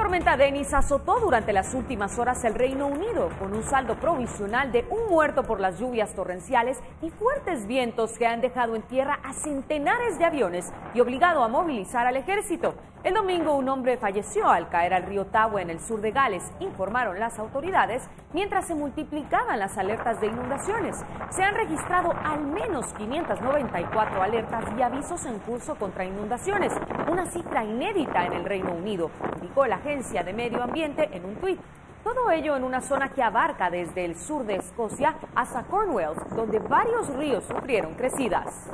tormenta Denis azotó durante las últimas horas el Reino Unido, con un saldo provisional de un muerto por las lluvias torrenciales y fuertes vientos que han dejado en tierra a centenares de aviones y obligado a movilizar al ejército. El domingo un hombre falleció al caer al río Tawe en el sur de Gales, informaron las autoridades, mientras se multiplicaban las alertas de inundaciones. Se han registrado al menos 594 alertas y avisos en curso contra inundaciones, una cifra inédita en el Reino Unido, indicó la Agencia de Medio Ambiente en un tuit. Todo ello en una zona que abarca desde el sur de Escocia hasta Cornwall, donde varios ríos sufrieron crecidas.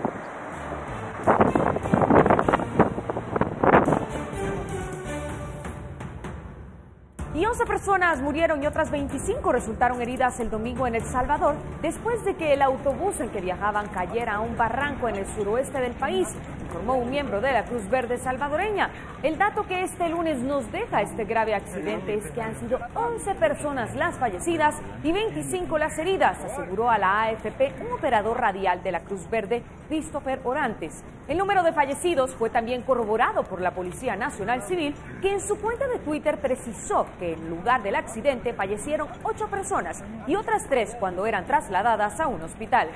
Y 11 personas murieron y otras 25 resultaron heridas el domingo en El Salvador después de que el autobús en que viajaban cayera a un barranco en el suroeste del país, informó un miembro de la Cruz Verde salvadoreña. El dato que este lunes nos deja este grave accidente es que han sido 11 personas las fallecidas y 25 las heridas, aseguró a la AFP un operador radial de la Cruz Verde, Christopher Orantes. El número de fallecidos fue también corroborado por la Policía Nacional Civil, que en su cuenta de Twitter precisó que en lugar del accidente fallecieron 8 personas y otras 3 cuando eran trasladadas a un hospital.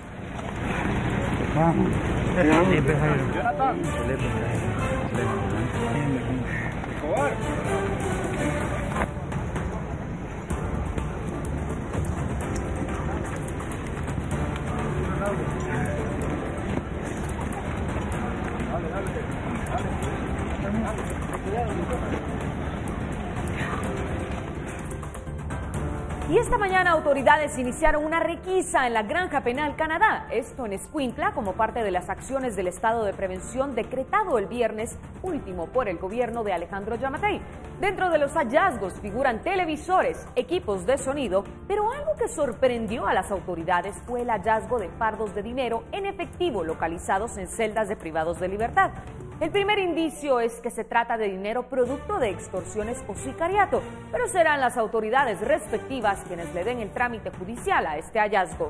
Y esta mañana autoridades iniciaron una requisa en la Granja Penal Canadá, esto en Escuintla, como parte de las acciones del estado de prevención decretado el viernes último por el gobierno de Alejandro Yamatei. Dentro de los hallazgos figuran televisores, equipos de sonido, pero algo que sorprendió a las autoridades fue el hallazgo de fardos de dinero en efectivo localizados en celdas de privados de libertad. El primer indicio es que se trata de dinero producto de extorsiones o sicariato, pero serán las autoridades respectivas quienes le den el trámite judicial a este hallazgo.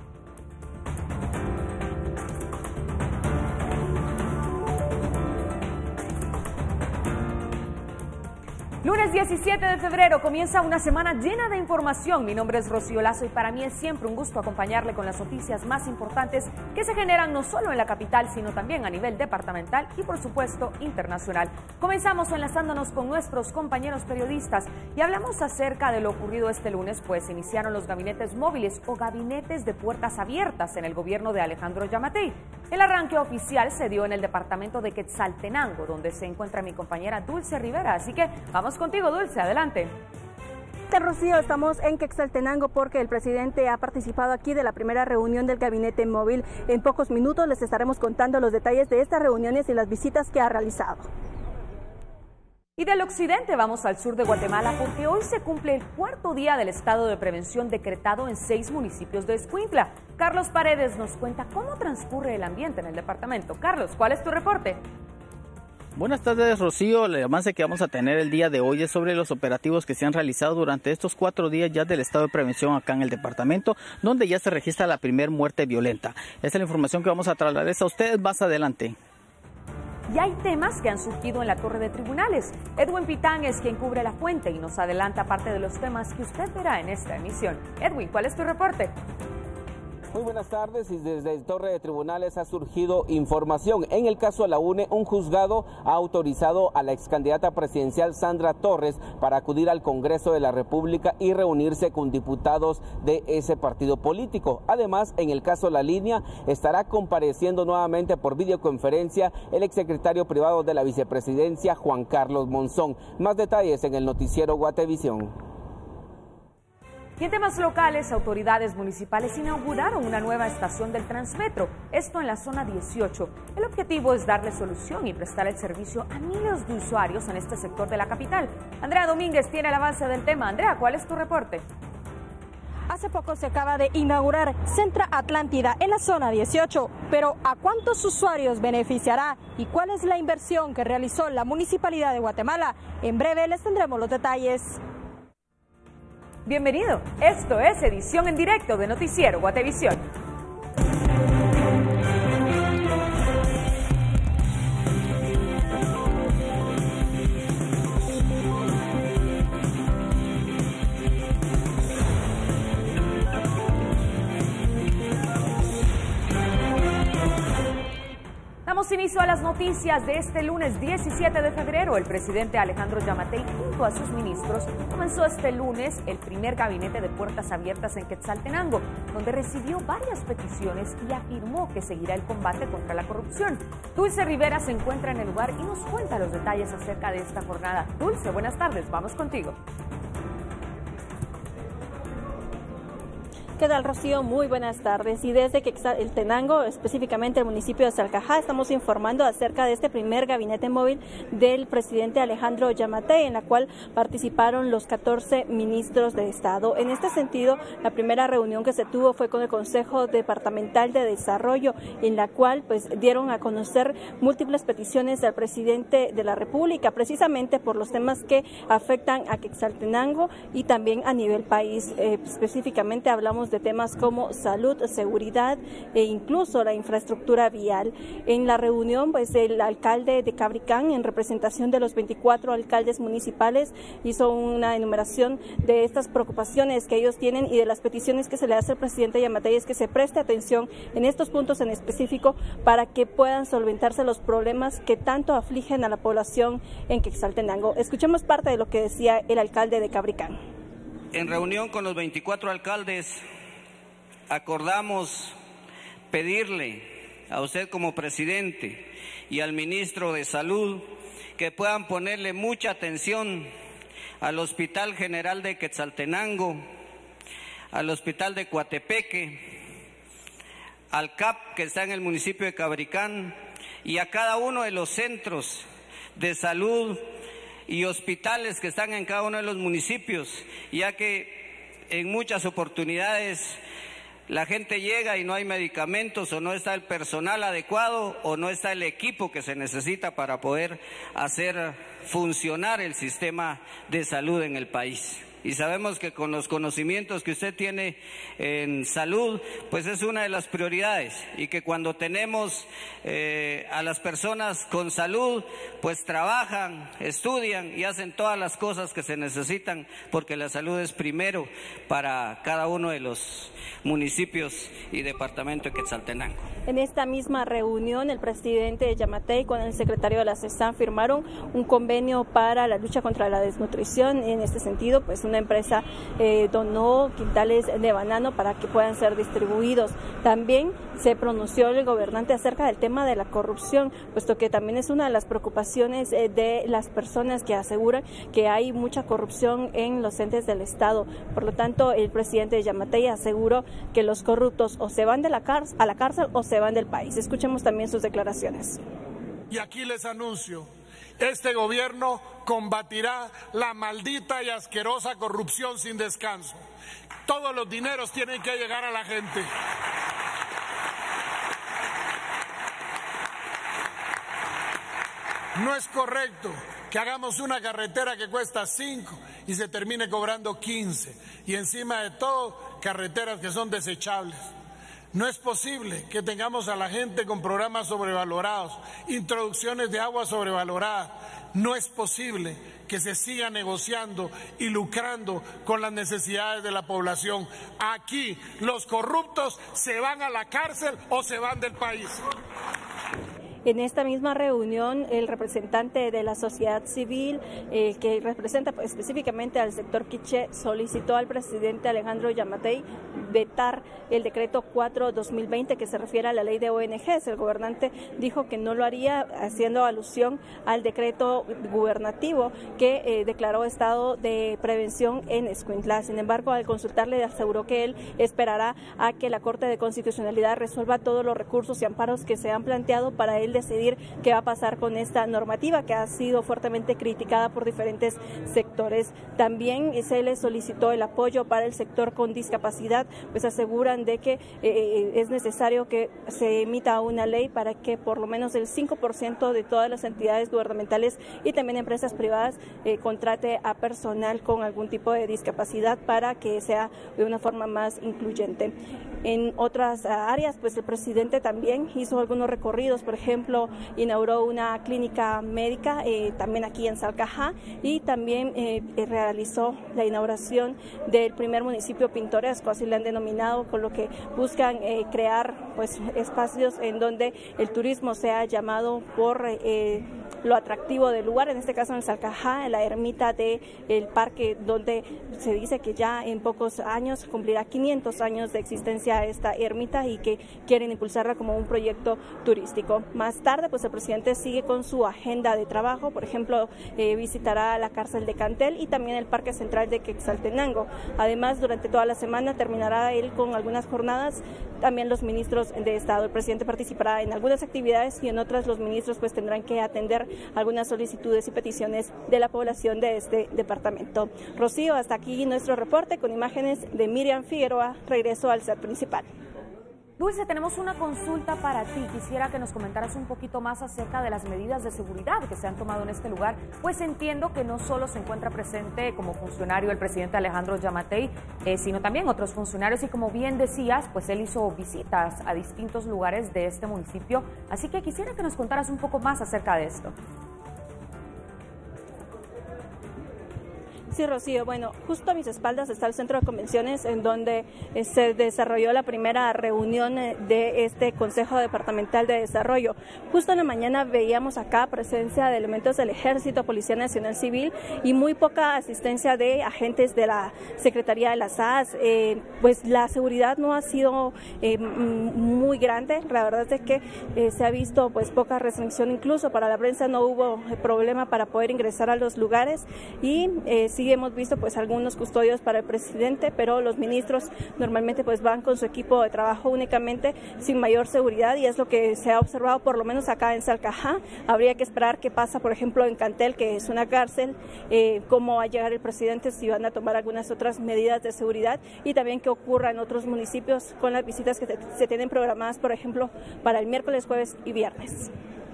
Lunes 17 de febrero comienza una semana llena de información. Mi nombre es Rocío Lazo y para mí es siempre un gusto acompañarle con las noticias más importantes que se generan no solo en la capital, sino también a nivel departamental y por supuesto internacional. Comenzamos enlazándonos con nuestros compañeros periodistas y hablamos acerca de lo ocurrido este lunes, pues iniciaron los gabinetes móviles o gabinetes de puertas abiertas en el gobierno de Alejandro Yamatei. El arranque oficial se dio en el departamento de Quetzaltenango, donde se encuentra mi compañera Dulce Rivera, así que vamos contigo, Dulce, adelante. Rocío, estamos en Quetzaltenango porque el presidente ha participado aquí de la primera reunión del gabinete móvil. En pocos minutos les estaremos contando los detalles de estas reuniones y las visitas que ha realizado. Y del occidente vamos al sur de Guatemala porque hoy se cumple el cuarto día del estado de prevención decretado en 6 municipios de Escuintla. Carlos Paredes nos cuenta cómo transcurre el ambiente en el departamento. Carlos, ¿cuál es tu reporte? Buenas tardes, Rocío. El avance que vamos a tener el día de hoy es sobre los operativos que se han realizado durante estos 4 días ya del estado de prevención acá en el departamento, donde ya se registra la primera muerte violenta. Esta es la información que vamos a trasladarles a ustedes más adelante. Y hay temas que han surgido en la torre de tribunales. Edwin Pitán es quien cubre la fuente y nos adelanta parte de los temas que usted verá en esta emisión. Edwin, ¿cuál es tu reporte? Muy buenas tardes, y desde el Torre de Tribunales ha surgido información. En el caso de la UNE, un juzgado ha autorizado a la excandidata presidencial Sandra Torres para acudir al Congreso de la República y reunirse con diputados de ese partido político. Además, en el caso de La Línea, estará compareciendo nuevamente por videoconferencia el exsecretario privado de la vicepresidencia, Juan Carlos Monzón. Más detalles en el noticiero Guatevisión. Y en temas locales, autoridades municipales inauguraron una nueva estación del Transmetro, esto en la zona 18. El objetivo es darle solución y prestar el servicio a miles de usuarios en este sector de la capital. Andrea Domínguez tiene el avance del tema. Andrea, ¿cuál es tu reporte? Hace poco se acaba de inaugurar Centra Atlántida en la zona 18, pero ¿a cuántos usuarios beneficiará y cuál es la inversión que realizó la Municipalidad de Guatemala? En breve les tendremos los detalles. Bienvenido, esto es edición en directo de Noticiero Guatevisión. Damos inicio a las noticias de este lunes 17 de febrero. El presidente Alejandro Yamatei, junto a sus ministros, comenzó este lunes el primer gabinete de puertas abiertas en Quetzaltenango, donde recibió varias peticiones y afirmó que seguirá el combate contra la corrupción. Dulce Rivera se encuentra en el lugar y nos cuenta los detalles acerca de esta jornada. Dulce, buenas tardes, vamos contigo. ¿Qué tal, Rocío? Muy buenas tardes. Y desde Quetzaltenango, específicamente el municipio de Salcajá, estamos informando acerca de este primer gabinete móvil del presidente Alejandro Yamatei, en la cual participaron los 14 ministros de Estado. En este sentido, la primera reunión que se tuvo fue con el Consejo Departamental de Desarrollo, en la cual dieron a conocer múltiples peticiones al presidente de la República, precisamente por los temas que afectan a Quetzaltenango y también a nivel país. Específicamente hablamos de temas como salud, seguridad e incluso la infraestructura vial. En la reunión, el alcalde de Cabricán, en representación de los 24 alcaldes municipales, hizo una enumeración de estas preocupaciones que ellos tienen y de las peticiones que se le hace al presidente Yamatei, es que se preste atención en estos puntos en específico para que puedan solventarse los problemas que tanto afligen a la población en Quetzaltenango. Escuchemos parte de lo que decía el alcalde de Cabricán. En reunión con los 24 alcaldes, acordamos pedirle a usted como presidente y al ministro de Salud que puedan ponerle mucha atención al Hospital General de Quetzaltenango, al Hospital de Coatepeque, al CAP que está en el municipio de Cabricán y a cada uno de los centros de salud y hospitales que están en cada uno de los municipios, ya que en muchas oportunidades la gente llega y no hay medicamentos o no está el personal adecuado o no está el equipo que se necesita para poder hacer funcionar el sistema de salud en el país. Y sabemos que con los conocimientos que usted tiene en salud, pues es una de las prioridades, y que cuando tenemos a las personas con salud, pues trabajan, estudian y hacen todas las cosas que se necesitan, porque la salud es primero para cada uno de los municipios y departamento de Quetzaltenango. En esta misma reunión, el presidente Yamatei con el secretario de la CESAM firmaron un convenio para la lucha contra la desnutrición. En este sentido, una empresa donó quintales de banano para que puedan ser distribuidos. También se pronunció el gobernante acerca del tema de la corrupción, puesto que también es una de las preocupaciones de las personas que aseguran que hay mucha corrupción en los entes del Estado. Por lo tanto, el presidente Yamatei aseguró que los corruptos o se van a la cárcel o se van del país. Escuchemos también sus declaraciones. Y aquí les anuncio, este gobierno combatirá la maldita y asquerosa corrupción sin descanso. Todos los dineros tienen que llegar a la gente. No es correcto que hagamos una carretera que cuesta 5 y se termine cobrando 15. Y encima de todo, carreteras que son desechables. No es posible que tengamos a la gente con programas sobrevalorados, introducciones de agua sobrevalorada. No es posible que se siga negociando y lucrando con las necesidades de la población. Aquí los corruptos se van a la cárcel o se van del país. En esta misma reunión, el representante de la sociedad civil, que representa específicamente al sector quiché, solicitó al presidente Alejandro Yamatei vetar el decreto 4/2020 que se refiere a la ley de ONGs. El gobernante dijo que no lo haría, haciendo alusión al decreto gubernativo que declaró estado de prevención en Escuintla. Sin embargo, al consultarle, aseguró que él esperará a que la Corte de Constitucionalidad resuelva todos los recursos y amparos que se han planteado para él decidir qué va a pasar con esta normativa que ha sido fuertemente criticada por diferentes sectores. También se le solicitó el apoyo para el sector con discapacidad, pues aseguran de que es necesario que se emita una ley para que por lo menos el 5% de todas las entidades gubernamentales y también empresas privadas contrate a personal con algún tipo de discapacidad para que sea de una forma más incluyente. En otras áreas, pues el presidente también hizo algunos recorridos, por ejemplo, ejemplo, inauguró una clínica médica también aquí en Salcajá, y también realizó la inauguración del primer municipio pintoresco, así le han denominado, con lo que buscan crear pues espacios en donde el turismo sea llamado por lo atractivo del lugar, en este caso en Salcajá, en la ermita del parque, donde se dice que ya en pocos años cumplirá 500 años de existencia esta ermita y que quieren impulsarla como un proyecto turístico. Más tarde, pues el presidente sigue con su agenda de trabajo, por ejemplo, visitará la cárcel de Cantel y también el Parque Central de Quetzaltenango. Además, durante toda la semana terminará él con algunas jornadas, también los ministros de Estado. El presidente participará en algunas actividades y en otras los ministros pues tendrán que atender algunas solicitudes y peticiones de la población de este departamento. Rocío, hasta aquí nuestro reporte con imágenes de Miriam Figueroa. Regreso al set principal. Dulce, tenemos una consulta para ti. Quisiera que nos comentaras un poquito más acerca de las medidas de seguridad que se han tomado en este lugar, pues entiendo que no solo se encuentra presente como funcionario el presidente Alejandro Giammattei, sino también otros funcionarios, y como bien decías, pues él hizo visitas a distintos lugares de este municipio, así que quisiera que nos contaras un poco más acerca de esto. Sí, Rocío, bueno, justo a mis espaldas está el centro de convenciones en donde se desarrolló la primera reunión de este Consejo Departamental de Desarrollo. Justo en la mañana veíamos acá presencia de elementos del Ejército, Policía Nacional Civil y muy poca asistencia de agentes de la Secretaría de la SAS. Pues la seguridad no ha sido muy grande, la verdad es que se ha visto pues poca restricción, incluso para la prensa no hubo problema para poder ingresar a los lugares, y sí hemos visto pues algunos custodios para el presidente, pero los ministros normalmente pues van con su equipo de trabajo únicamente, sin mayor seguridad, y es lo que se ha observado por lo menos acá en Salcajá. Habría que esperar qué pasa, por ejemplo, en Cantel, que es una cárcel, cómo va a llegar el presidente, si van a tomar algunas otras medidas de seguridad, y también qué ocurra en otros municipios con las visitas que se tienen programadas, por ejemplo, para el miércoles, jueves y viernes.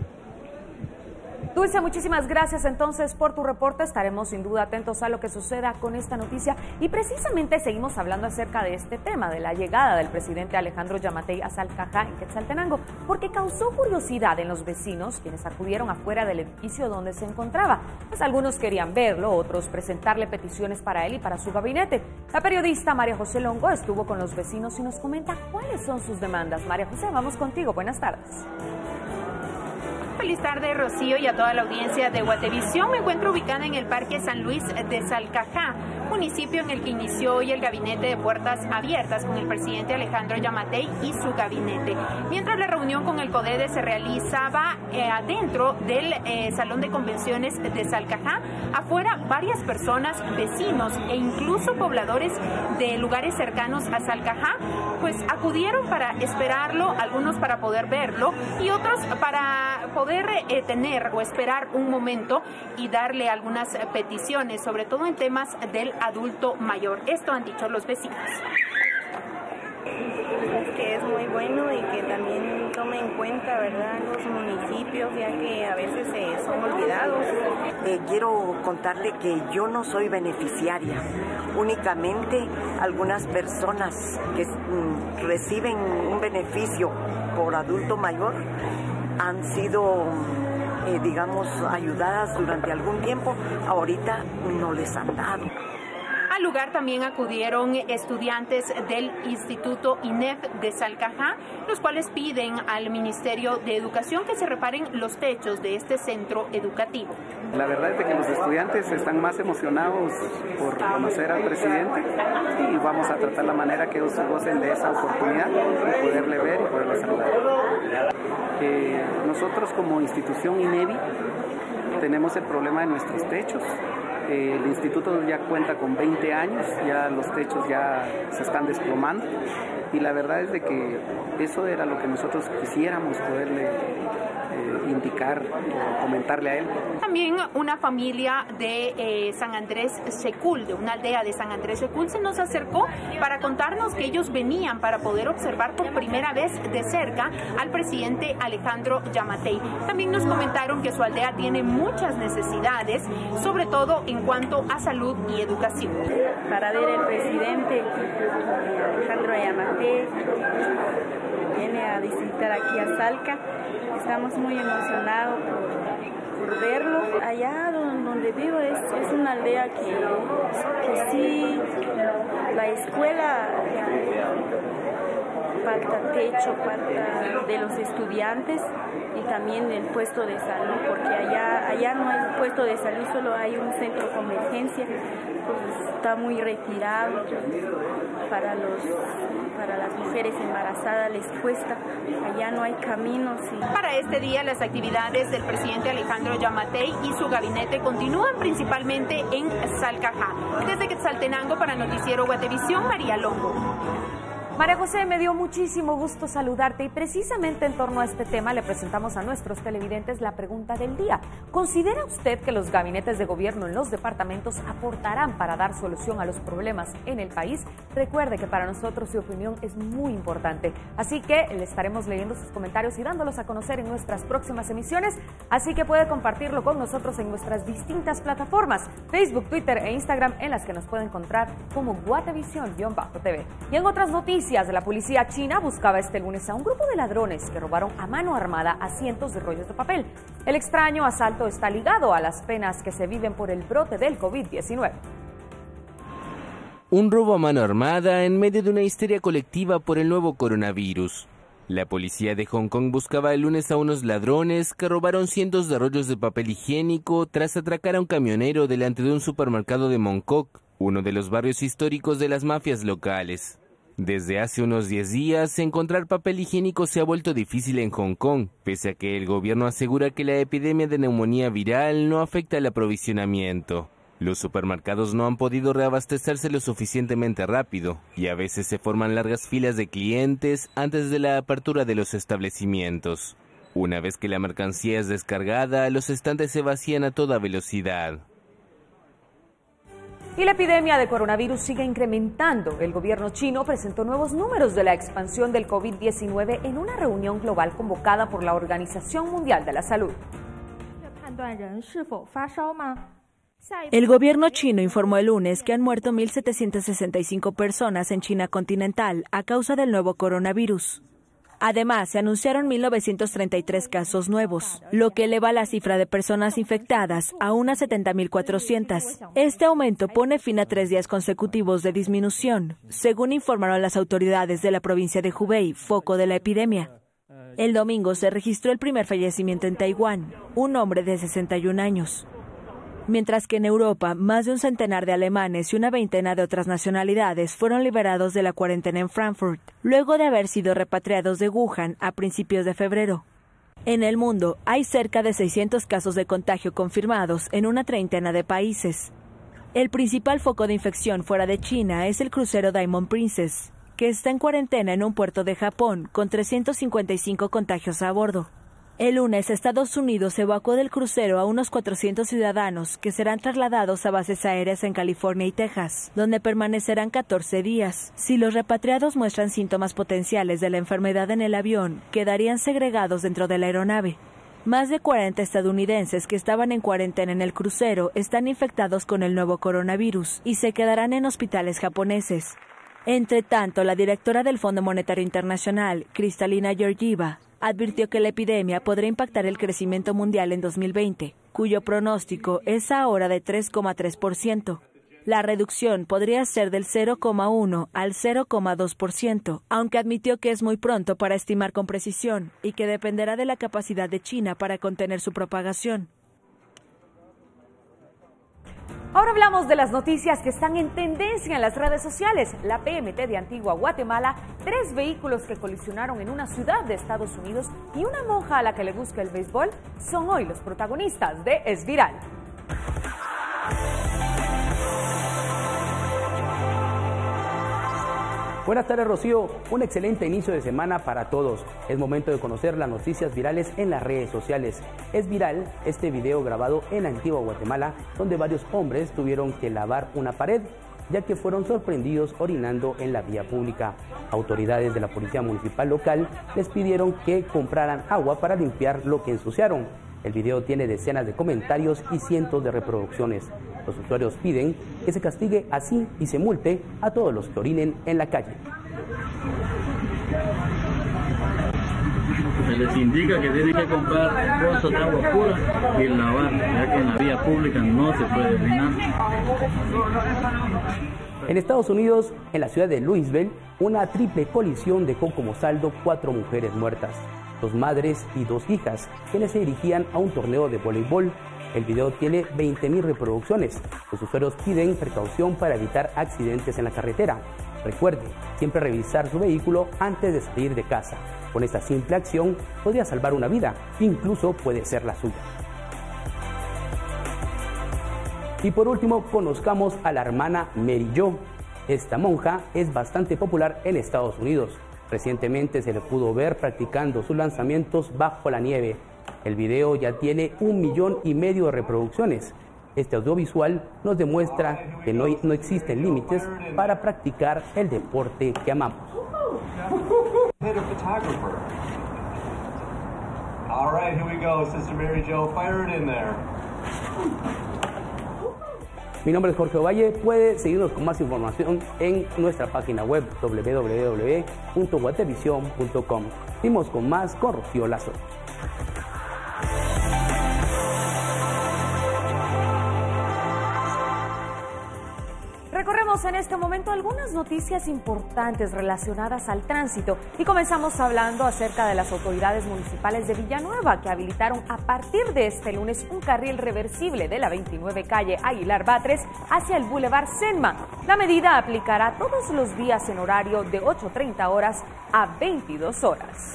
Dulce, muchísimas gracias entonces por tu reporte. Estaremos sin duda atentos a lo que suceda con esta noticia, y precisamente seguimos hablando acerca de este tema, de la llegada del presidente Alejandro Giammattei a Salcajá, en Quetzaltenango, porque causó curiosidad en los vecinos, quienes acudieron afuera del edificio donde se encontraba. Pues algunos querían verlo, otros presentarle peticiones para él y para su gabinete. La periodista María José Longo estuvo con los vecinos y nos comenta cuáles son sus demandas. María José, vamos contigo. Buenas tardes. Feliz tarde, Rocío, y a toda la audiencia de Guatevisión. Me encuentro ubicada en el Parque San Luis de Salcajá, municipio en el que inició hoy el gabinete de puertas abiertas con el presidente Alejandro Giammattei y su gabinete. Mientras la reunión con el CODEDE se realizaba adentro del Salón de Convenciones de Salcajá, afuera varias personas, vecinos e incluso pobladores de lugares cercanos a Salcajá, pues acudieron para esperarlo, algunos para poder verlo y otros para poder tener o esperar un momento y darle algunas peticiones, sobre todo en temas del adulto mayor. Esto han dicho los vecinos. Que es muy bueno y que también tome en cuenta, ¿verdad?, los municipios, ya que a veces son olvidados. Quiero contarle que yo no soy beneficiaria, únicamente algunas personas que reciben un beneficio por adulto mayor han sido, digamos, ayudadas durante algún tiempo, ahorita no les han dado. Al lugar también acudieron estudiantes del Instituto INEF de Salcajá, los cuales piden al Ministerio de Educación que se reparen los techos de este centro educativo. La verdad es que los estudiantes están más emocionados por conocer al presidente y vamos a tratar la manera que ellos gocen de esa oportunidad de poderle ver y poderle saludar. Nosotros como institución INEVI tenemos el problema de nuestros techos. El instituto ya cuenta con 20 años, ya los techos ya se están desplomando y la verdad es de que eso era lo que nosotros quisiéramos poderle indicar o comentarle a él. También una familia de San Andrés Secul, de una aldea de San Andrés Secul, se nos acercó para contarnos que ellos venían para poder observar por primera vez de cerca al presidente Alejandro Giammattei. También nos comentaron que su aldea tiene muchas necesidades, sobre todo en cuanto a salud y educación. Para ver el presidente Alejandro Giammattei viene a visitar aquí a Salca. Estamos muy emocionados por verlo. Allá donde vivo es una aldea que sí, la escuela falta techo, falta de los estudiantes y también el puesto de salud, porque allá no hay puesto de salud, solo hay un centro de emergencia, pues está muy retirado. Para las mujeres embarazadas les cuesta, allá no hay caminos. Para este día las actividades del presidente Alejandro Yamatei y su gabinete continúan principalmente en Salcajá. Desde Quetzaltenango para Noticiero Guatevisión, María Longo. María José, me dio muchísimo gusto saludarte y precisamente en torno a este tema le presentamos a nuestros televidentes la pregunta del día. ¿Considera usted que los gabinetes de gobierno en los departamentos aportarán para dar solución a los problemas en el país? Recuerde que para nosotros su opinión es muy importante, así que le estaremos leyendo sus comentarios y dándolos a conocer en nuestras próximas emisiones, así que puede compartirlo con nosotros en nuestras distintas plataformas, Facebook, Twitter e Instagram, en las que nos puede encontrar como Guatevisión-TV. Y en otras noticias, la policía china buscaba este lunes a un grupo de ladrones que robaron a mano armada a cientos de rollos de papel. El extraño asalto está ligado a las penas que se viven por el brote del COVID-19. Un robo a mano armada en medio de una histeria colectiva por el nuevo coronavirus. La policía de Hong Kong buscaba el lunes a unos ladrones que robaron cientos de rollos de papel higiénico tras atracar a un camionero delante de un supermercado de Mong Kok, uno de los barrios históricos de las mafias locales. Desde hace unos 10 días, encontrar papel higiénico se ha vuelto difícil en Hong Kong, pese a que el gobierno asegura que la epidemia de neumonía viral no afecta el aprovisionamiento. Los supermercados no han podido reabastecerse lo suficientemente rápido, y a veces se forman largas filas de clientes antes de la apertura de los establecimientos. Una vez que la mercancía es descargada, los estantes se vacían a toda velocidad. Y la epidemia de coronavirus sigue incrementando. El gobierno chino presentó nuevos números de la expansión del COVID-19 en una reunión global convocada por la Organización Mundial de la Salud. El gobierno chino informó el lunes que han muerto 1.765 personas en China continental a causa del nuevo coronavirus. Además, se anunciaron 1.933 casos nuevos, lo que eleva la cifra de personas infectadas a unas 70.400. Este aumento pone fin a 3 días consecutivos de disminución, según informaron las autoridades de la provincia de Hubei, foco de la epidemia. El domingo se registró el primer fallecimiento en Taiwán, un hombre de 61 años. Mientras que en Europa, más de un centenar de alemanes y una veintena de otras nacionalidades fueron liberados de la cuarentena en Frankfurt, luego de haber sido repatriados de Wuhan a principios de febrero. En el mundo, hay cerca de 600 casos de contagio confirmados en una treintena de países. El principal foco de infección fuera de China es el crucero Diamond Princess, que está en cuarentena en un puerto de Japón con 355 contagios a bordo. El lunes, Estados Unidos evacuó del crucero a unos 400 ciudadanos que serán trasladados a bases aéreas en California y Texas, donde permanecerán 14 días. Si los repatriados muestran síntomas potenciales de la enfermedad en el avión, quedarían segregados dentro de la aeronave. Más de 40 estadounidenses que estaban en cuarentena en el crucero están infectados con el nuevo coronavirus y se quedarán en hospitales japoneses. Entre tanto, la directora del Fondo Monetario Internacional, Kristalina Georgieva, advirtió que la epidemia podría impactar el crecimiento mundial en 2020, cuyo pronóstico es ahora de 3,3%. La reducción podría ser del 0,1 al 0,2%, aunque admitió que es muy pronto para estimar con precisión y que dependerá de la capacidad de China para contener su propagación. Ahora hablamos de las noticias que están en tendencia en las redes sociales. La PMT de Antigua Guatemala, 3 vehículos que colisionaron en una ciudad de Estados Unidos y una monja a la que le gusta el béisbol son hoy los protagonistas de Es Viral. Buenas tardes, Rocío. Un excelente inicio de semana para todos. Es momento de conocer las noticias virales en las redes sociales. Es viral este video grabado en Antigua Guatemala, donde varios hombres tuvieron que lavar una pared, ya que fueron sorprendidos orinando en la vía pública. Autoridades de la Policía Municipal local les pidieron que compraran agua para limpiar lo que ensuciaron. El video tiene decenas de comentarios y cientos de reproducciones. Los usuarios piden que se castigue así y se multe a todos los que orinen en la calle. se les indica que tienen que comprar bolsas de agua pura y lavar, ya que en la vía pública no se puede orinar. En Estados Unidos, en la ciudad de Louisville, una triple colisión dejó como saldo 4 mujeres muertas, 2 madres y 2 hijas, quienes se dirigían a un torneo de voleibol. El video tiene 20.000 reproducciones. Los usuarios piden precaución para evitar accidentes en la carretera. Recuerde, siempre revisar su vehículo antes de salir de casa. Con esta simple acción podría salvar una vida, incluso puede ser la suya. Y por último, conozcamos a la hermana Mary Jo. Esta monja es bastante popular en Estados Unidos. Recientemente se le pudo ver practicando sus lanzamientos bajo la nieve. El video ya tiene 1,5 millones de reproducciones. Este audiovisual nos demuestra que no existen límites para practicar el deporte que amamos. All right, here we go, Sister Mary Jo, fire it in there. Mi nombre es Jorge Ovalle. Puede seguirnos con más información en nuestra página web www.guatevision.com. Seguimos con más con Rocío Lazo. Recorremos en este momento algunas noticias importantes relacionadas al tránsito y comenzamos hablando acerca de las autoridades municipales de Villanueva que habilitaron a partir de este lunes un carril reversible de la 29 calle Aguilar Batres hacia el Boulevard Senma. La medida aplicará todos los días en horario de 8:30 horas a 22 horas.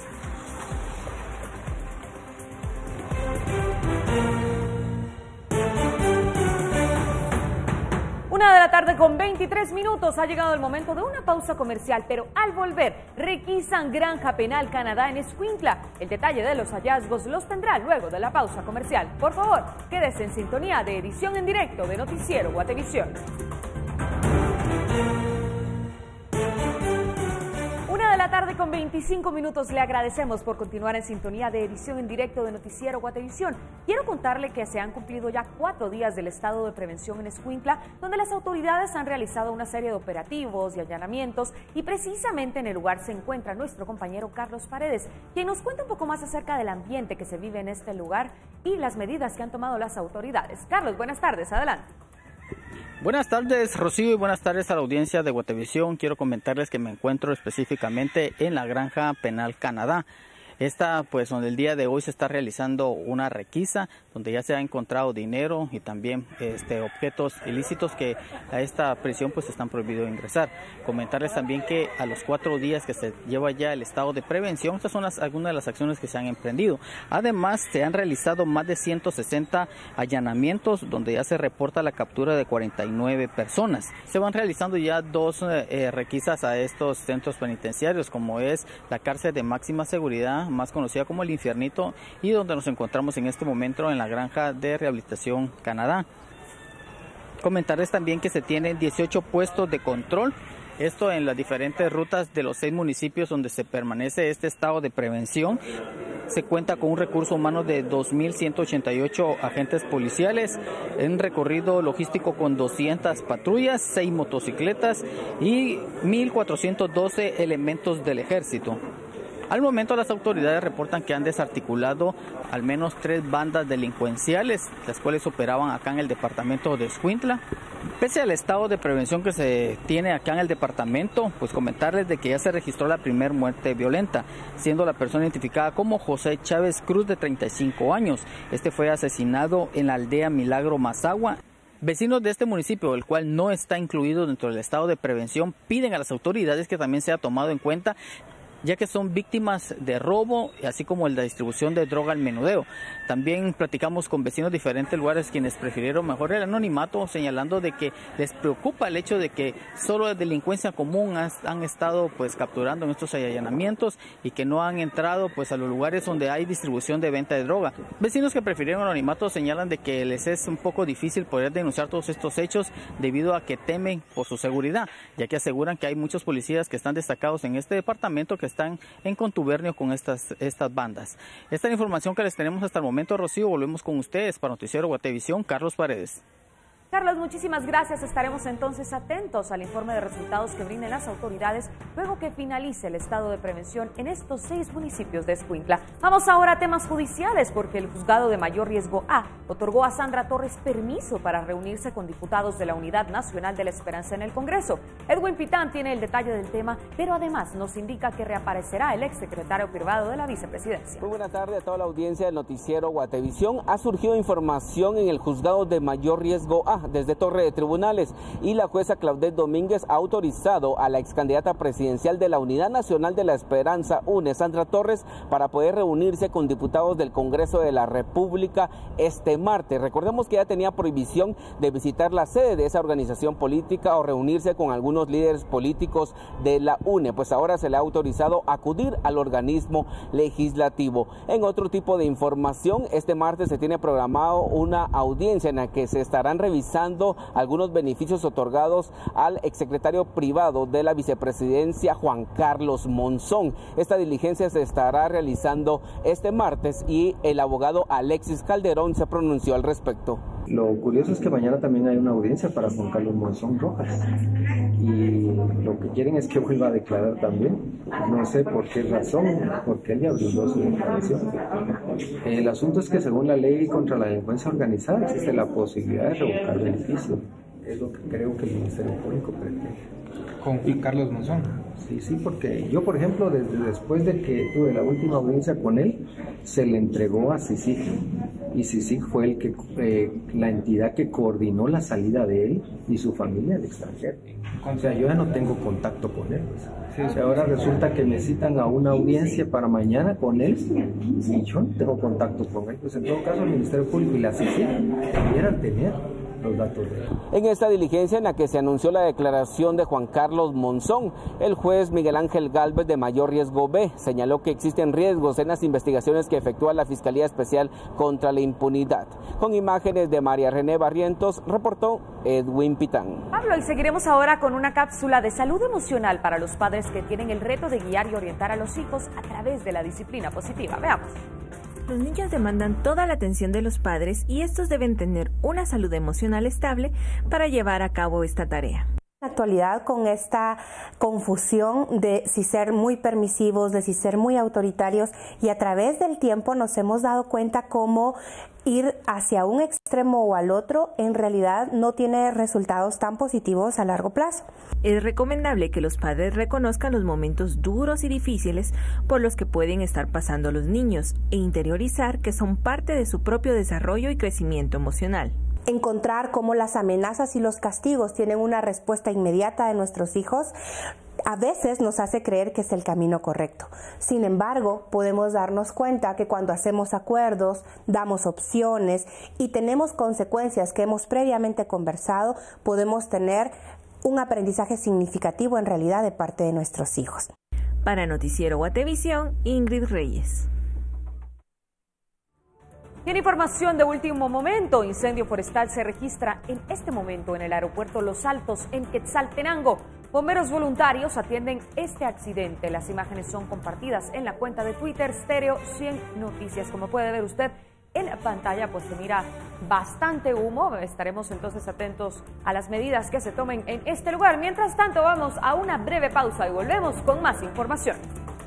Una de la tarde con 23 minutos, ha llegado el momento de una pausa comercial, pero al volver requisan Granja Penal Canadá en Escuintla. El detalle de los hallazgos los tendrá luego de la pausa comercial. Por favor, quédese en sintonía de Edición en Directo de Noticiero Guatevisión. 1 de la tarde con 25 minutos, le agradecemos por continuar en sintonía de Edición en Directo de Noticiero Guatevisión. Quiero contarle que se han cumplido ya 4 días del estado de prevención en Escuintla, donde las autoridades han realizado una serie de operativos y allanamientos, y precisamente en el lugar se encuentra nuestro compañero Carlos Paredes, quien nos cuenta un poco más acerca del ambiente que se vive en este lugar y las medidas que han tomado las autoridades. Carlos, buenas tardes, adelante. Buenas tardes, Rocío, y buenas tardes a la audiencia de Guatevisión. Quiero comentarles que me encuentro específicamente en la Granja Penal Canadá. Esta, pues, donde el día de hoy se está realizando una requisa, donde ya se ha encontrado dinero y también objetos ilícitos que a esta prisión pues están prohibidos ingresar. Comentarles también que a los 4 días que se lleva ya el estado de prevención, estas son algunas de las acciones que se han emprendido. Además, se han realizado más de 160 allanamientos, donde ya se reporta la captura de 49 personas. Se van realizando ya 2 requisas a estos centros penitenciarios, como es la cárcel de máxima seguridad, más conocida como el Infiernito, y donde nos encontramos en este momento en la Granja de Rehabilitación Canadá. Comentarles también que se tienen 18 puestos de control, esto en las diferentes rutas de los 6 municipios donde se permanece este estado de prevención. Se cuenta con un recurso humano de 2.188 agentes policiales, un recorrido logístico con 200 patrullas, 6 motocicletas y 1.412 elementos del ejército. Al momento, las autoridades reportan que han desarticulado al menos 3 bandas delincuenciales, las cuales operaban acá en el departamento de Escuintla. Pese al estado de prevención que se tiene acá en el departamento, pues comentarles de que ya se registró la primera muerte violenta, siendo la persona identificada como José Chávez Cruz, de 35 años. Este fue asesinado en la aldea Milagro Mazagua. Vecinos de este municipio, el cual no está incluido dentro del estado de prevención, piden a las autoridades que también sea tomado en cuenta, ya que son víctimas de robo, así como la distribución de droga al menudeo. También platicamos con vecinos de diferentes lugares quienes prefirieron mejor el anonimato, señalando de que les preocupa el hecho de que solo de delincuencia común han estado pues capturando en estos allanamientos y que no han entrado pues a los lugares donde hay distribución de venta de droga. Vecinos que prefirieron anonimato señalan de que les es un poco difícil poder denunciar todos estos hechos debido a que temen por su seguridad, ya que aseguran que hay muchos policías que están destacados en este departamento que están en contubernio con estas bandas. Esta es la información que les tenemos hasta el momento, Rocío. Volvemos con ustedes para Noticiero Guatevisión. Carlos Paredes. Carlos, muchísimas gracias. Estaremos entonces atentos al informe de resultados que brinden las autoridades luego que finalice el estado de prevención en estos 6 municipios de Escuintla. Vamos ahora a temas judiciales porque el juzgado de mayor riesgo A otorgó a Sandra Torres permiso para reunirse con diputados de la Unidad Nacional de la Esperanza en el Congreso. Edwin Pitán tiene el detalle del tema, pero además nos indica que reaparecerá el exsecretario privado de la vicepresidencia. Muy buena tarde a toda la audiencia del noticiero Guatevisión. Ha surgido información en el juzgado de mayor riesgo A desde Torre de Tribunales y la jueza Claudette Domínguez ha autorizado a la excandidata presidencial de la Unidad Nacional de la Esperanza, UNE, Sandra Torres, para poder reunirse con diputados del Congreso de la República este martes. Recordemos que ya tenía prohibición de visitar la sede de esa organización política o reunirse con algunos líderes políticos de la UNE, pues ahora se le ha autorizado acudir al organismo legislativo. En otro tipo de información, este martes se tiene programado una audiencia en la que se estarán revisando algunos beneficios otorgados al exsecretario privado de la vicepresidencia, Juan Carlos Monzón. Esta diligencia se estará realizando este martes y el abogado Alexis Calderón se pronunció al respecto. Lo curioso es que mañana también hay una audiencia para Juan Carlos Monzón Rojas y lo que quieren es que vuelva a declarar también. No sé por qué razón, porque él ya brindó su declaración. El asunto es que según la ley contra la delincuencia organizada existe la posibilidad de revocar beneficio. Es lo que creo que el Ministerio Público pretende. ¿Con Juan Carlos Monzón? Sí, porque yo, por ejemplo, después de que tuve la última audiencia con él, se le entregó a CICIG y CICIG fue la entidad que coordinó la salida de él y su familia al extranjero. O sea, yo ya no tengo contacto con él. Pues. Sí, ahora resulta que me citan a una audiencia para mañana con él y yo no tengo contacto con él. Pues en todo caso, el Ministerio Público y la CICIG debieran tener los datos de él. En esta diligencia en la que se anunció la declaración de Juan Carlos Monzón, el juez Miguel Ángel Gálvez de mayor riesgo B señaló que existen riesgos en las investigaciones que efectúa la Fiscalía Especial contra la Impunidad. Con imágenes de María René Barrientos, reportó Edwin Pitán. Pablo, y seguiremos ahora con una cápsula de salud emocional para los padres que tienen el reto de guiar y orientar a los hijos a través de la disciplina positiva. Veamos. Los niños demandan toda la atención de los padres y estos deben tener una salud emocional estable para llevar a cabo esta tarea. En la actualidad, con esta confusión de si ser muy permisivos, de si ser muy autoritarios, y a través del tiempo nos hemos dado cuenta cómo ir hacia un extremo o al otro en realidad no tiene resultados tan positivos a largo plazo. Es recomendable que los padres reconozcan los momentos duros y difíciles por los que pueden estar pasando los niños e interiorizar que son parte de su propio desarrollo y crecimiento emocional. Encontrar cómo las amenazas y los castigos tienen una respuesta inmediata de nuestros hijos a veces nos hace creer que es el camino correcto. Sin embargo, podemos darnos cuenta que cuando hacemos acuerdos, damos opciones y tenemos consecuencias que hemos previamente conversado, podemos tener un aprendizaje significativo en realidad de parte de nuestros hijos. Para Noticiero Guatevisión, Ingrid Reyes. Y en información de último momento, incendio forestal se registra en este momento en el aeropuerto Los Altos, en Quetzaltenango. Bomberos voluntarios atienden este accidente. Las imágenes son compartidas en la cuenta de Twitter Stereo 100 Noticias. Como puede ver usted en pantalla, pues se mira bastante humo. Estaremos entonces atentos a las medidas que se tomen en este lugar. Mientras tanto, vamos a una breve pausa y volvemos con más información.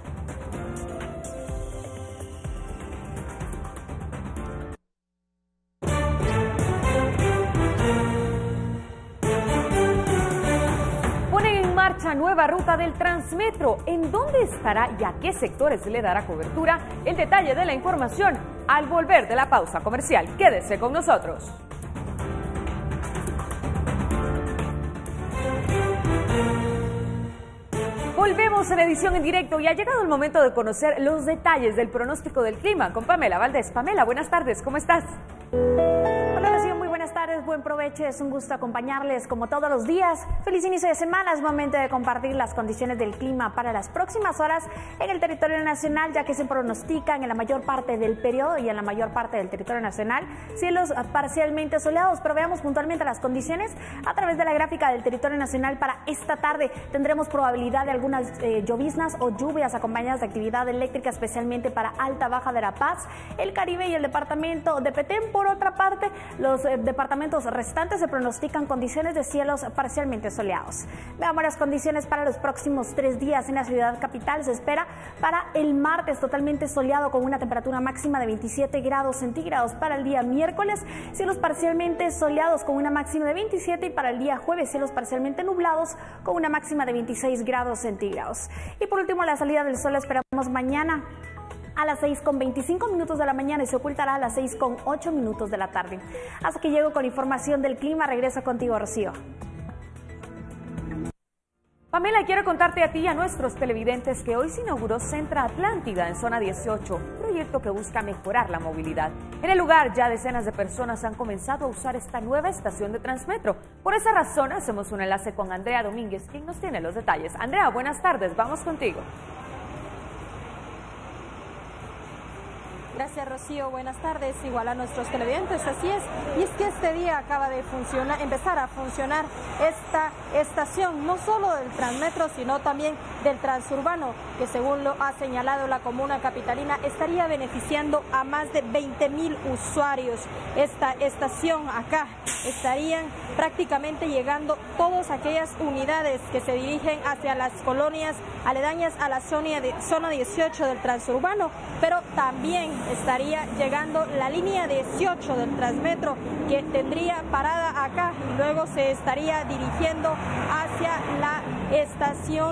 Nueva ruta del Transmetro. ¿En dónde estará y a qué sectores le dará cobertura? El detalle de la información al volver de la pausa comercial. Quédese con nosotros. Volvemos en edición en directo y ha llegado el momento de conocer los detalles del pronóstico del clima con Pamela Valdés. Pamela, buenas tardes, ¿cómo estás? Hola, Rocío, muy buenas tardes, buen provecho, es un gusto acompañarles como todos los días. Feliz inicio de semana, es momento de compartir las condiciones del clima para las próximas horas en el territorio nacional, ya que se pronostican en la mayor parte del periodo y en la mayor parte del territorio nacional cielos parcialmente soleados, pero veamos puntualmente las condiciones a través de la gráfica del territorio nacional para esta tarde. Tendremos probabilidad de algunas lloviznas o lluvias acompañadas de actividad eléctrica, especialmente para Alta Baja Verapaz, el Caribe y el departamento de Petén. Por otra parte, los departamentos departamentos restantes se pronostican condiciones de cielos parcialmente soleados. Veamos las condiciones para los próximos 3 días en la ciudad capital. Se espera para el martes totalmente soleado con una temperatura máxima de 27 grados centígrados. Para el día miércoles, cielos parcialmente soleados con una máxima de 27, y para el día jueves, cielos parcialmente nublados con una máxima de 26 grados centígrados. Y por último, la salida del sol esperamos mañana a las 6:25 de la mañana y se ocultará a las 6:08 de la tarde. Hasta que llego con información del clima, regreso contigo, Rocío. Pamela, quiero contarte a ti y a nuestros televidentes que hoy se inauguró Centra Atlántida en zona 18, un proyecto que busca mejorar la movilidad. En el lugar ya decenas de personas han comenzado a usar esta nueva estación de Transmetro. Por esa razón hacemos un enlace con Andrea Domínguez, quien nos tiene los detalles. Andrea, buenas tardes, vamos contigo. Gracias, Rocío. Buenas tardes. Igual a nuestros televidentes, así es. Y es que este día acaba de empezar a funcionar esta estación, no solo del Transmetro, sino también del Transurbano, que según lo ha señalado la comuna capitalina, estaría beneficiando a más de 20,000 usuarios. Esta estación acá estarían prácticamente llegando todas aquellas unidades que se dirigen hacia las colonias aledañas a la zona 18 del Transurbano, pero también estaría llegando la línea 18 del Transmetro, que tendría parada acá y luego se estaría dirigiendo hacia la estación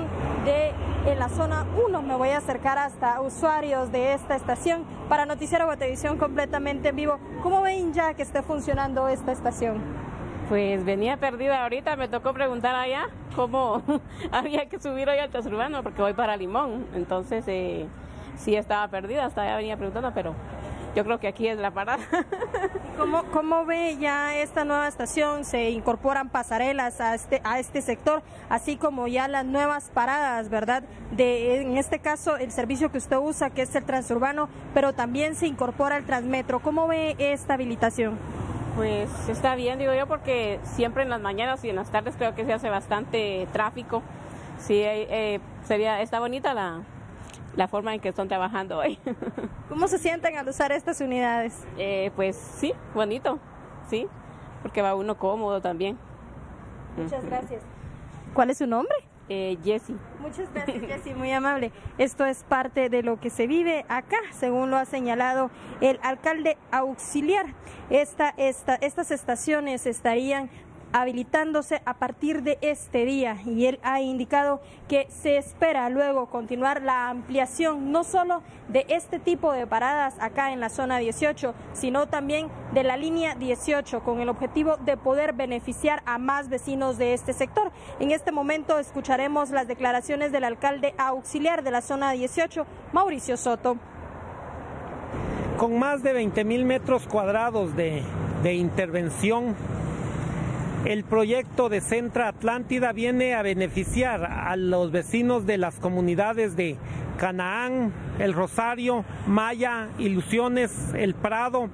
en la zona 1. Me voy a acercar hasta usuarios de esta estación para Noticiero Guatevisión completamente en vivo. ¿Cómo ven ya que esté funcionando esta estación? Pues venía perdida ahorita, me tocó preguntar allá cómo había que subir hoy al Transurbano porque voy para Limón, entonces sí estaba perdida, hasta allá venía preguntando, pero yo creo que aquí es la parada. ¿Cómo ve ya esta nueva estación? Se incorporan pasarelas a este sector, así como ya las nuevas paradas, ¿verdad? En este caso, el servicio que usted usa, que es el Transurbano, pero también se incorpora el Transmetro. ¿Cómo ve esta habilitación? Pues está bien, digo yo, porque siempre en las mañanas y en las tardes creo que se hace bastante tráfico. Sí, está bonita la forma en que están trabajando hoy. ¿Cómo se sienten al usar estas unidades? Pues sí, bonito, sí, porque va uno cómodo también. Muchas gracias. ¿Cuál es su nombre? Jessie. Muchas gracias, Jessie, muy amable. Esto es parte de lo que se vive acá, según lo ha señalado el alcalde auxiliar. Estas estaciones estarían habilitándose a partir de este día y él ha indicado que se espera luego continuar la ampliación no solo de este tipo de paradas acá en la zona 18, sino también de la línea 18 con el objetivo de poder beneficiar a más vecinos de este sector. En este momento escucharemos las declaraciones del alcalde auxiliar de la zona 18, Mauricio Soto. Con más de 20,000 metros cuadrados de intervención, el proyecto de Centra Atlántida viene a beneficiar a los vecinos de las comunidades de Canaán, El Rosario, Maya, Ilusiones, El Prado,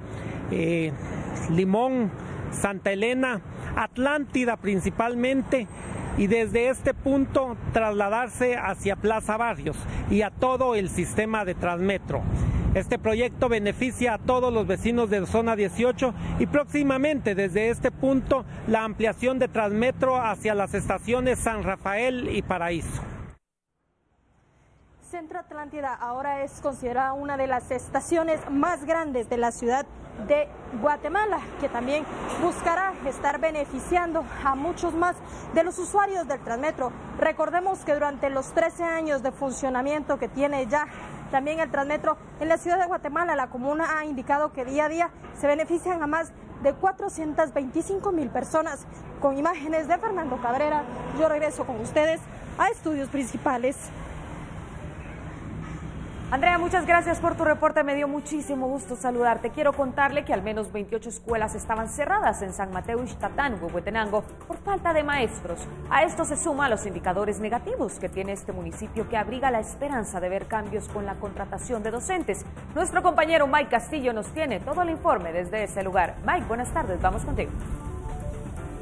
Limón, Santa Elena, Atlántida principalmente, y desde este punto trasladarse hacia Plaza Barrios y a todo el sistema de Transmetro. Este proyecto beneficia a todos los vecinos de zona 18 y próximamente desde este punto la ampliación de Transmetro hacia las estaciones San Rafael y Paraíso. Centra Atlántida ahora es considerada una de las estaciones más grandes de la ciudad de Guatemala, que también buscará estar beneficiando a muchos más de los usuarios del Transmetro. Recordemos que durante los 13 años de funcionamiento que tiene ya también el Transmetro en la ciudad de Guatemala, la comuna ha indicado que día a día se benefician a más de 425,000 personas. Con imágenes de Fernando Cabrera, yo regreso con ustedes a Estudios Principales. Andrea, muchas gracias por tu reporte, me dio muchísimo gusto saludarte. Quiero contarle que al menos 28 escuelas estaban cerradas en San Mateo, Ixtatán, Huehuetenango, por falta de maestros. A esto se suma los indicadores negativos que tiene este municipio, que abriga la esperanza de ver cambios con la contratación de docentes. Nuestro compañero Mike Castillo nos tiene todo el informe desde ese lugar. Mike, buenas tardes, vamos contigo.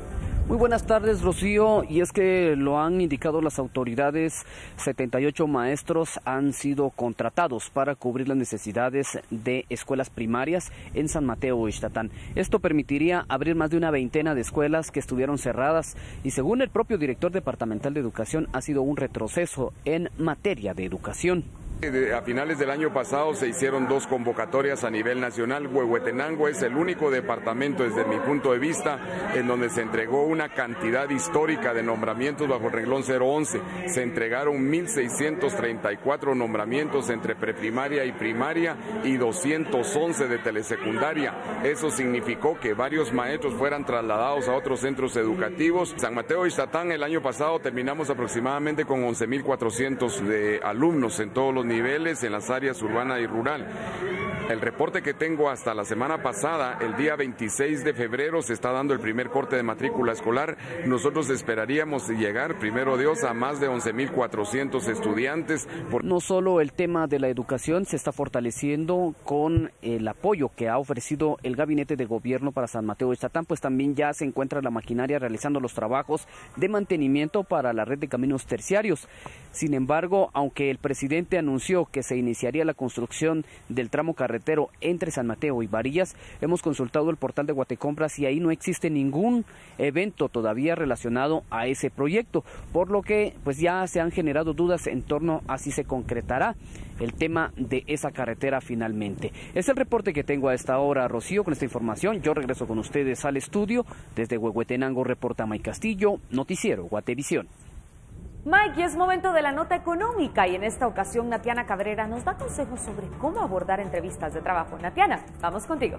Muy buenas tardes, Rocío, y es que lo han indicado las autoridades, 78 maestros han sido contratados para cubrir las necesidades de escuelas primarias en San Mateo Ixtatán. Esto permitiría abrir más de una veintena de escuelas que estuvieron cerradas y, según el propio director departamental de educación, ha sido un retroceso en materia de educación. A finales del año pasado se hicieron 2 convocatorias a nivel nacional. Huehuetenango es el único departamento, desde mi punto de vista, en donde se entregó una cantidad histórica de nombramientos bajo el renglón 011. Se entregaron 1.634 nombramientos entre preprimaria y primaria y 211 de telesecundaria. Eso significó que varios maestros fueran trasladados a otros centros educativos. San Mateo Ixtatán, el año pasado terminamos aproximadamente con 11.400 de alumnos en todos los niveles en las áreas urbana y rural. El reporte que tengo hasta la semana pasada, el día 26 de febrero, se está dando el primer corte de matrícula escolar. Nosotros esperaríamos llegar, primero Dios, a más de 11.400 estudiantes. No solo el tema de la educación se está fortaleciendo con el apoyo que ha ofrecido el Gabinete de Gobierno para San Mateo Ixtatán, pues también ya se encuentra la maquinaria realizando los trabajos de mantenimiento para la red de caminos terciarios. Sin embargo, aunque el presidente anunció que se iniciaría la construcción del tramo carretero entre San Mateo y Varillas, hemos consultado el portal de Guatecompras y ahí no existe ningún evento todavía relacionado a ese proyecto, por lo que pues ya se han generado dudas en torno a si se concretará el tema de esa carretera finalmente. Es el reporte que tengo a esta hora, Rocío. Con esta información yo regreso con ustedes al estudio. Desde Huehuetenango reporta Mike Castillo, Noticiero Guatevisión. Mike, es momento de la nota económica y en esta ocasión Natiana Cabrera nos da consejos sobre cómo abordar entrevistas de trabajo. Natiana, vamos contigo.